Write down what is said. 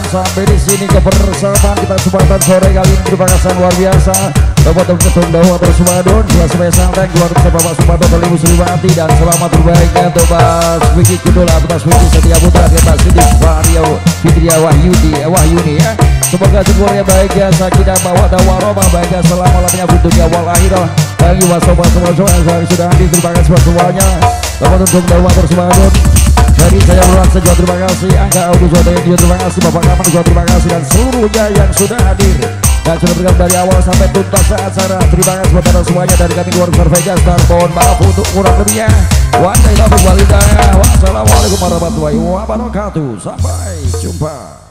sampai di sini kebersamaan kita kesempatan sore kali ini. Terima kasih luar biasa. Bapak Ketum Dawa terus Sumadon, selesai santai keluar bersama Bapak Sumadon dari Muslimati, dan selamat terbaiknya untuk Mas Vicky Kudola, Mas Vicky Setia Putra, Mas Sidik Wario Fitria Wahyuni ya. Semoga semuanya baik ya, sakinah mawaddah warahmah baik ya, selama-lamanya di dunia wal akhirah. Bagi wasobat semua yang sudah hadir, terima kasih semuanya. Bapak Ketum Dawa terus Sumadon. Dari saya Lurah Sejo, terima kasih. Angga Audio Jodoh, terima kasih. Bapak Kaman juga terima kasih, dan seluruhnya yang sudah hadir dan sudah bergabung dari awal sampai tuntas acara. Terima kasih buat anda semuanya dari kami keluarga Vegas, dan mohon maaf untuk kurang lebihnya. Wassalamualaikum warahmatullahi wabarakatuh. Sampai jumpa.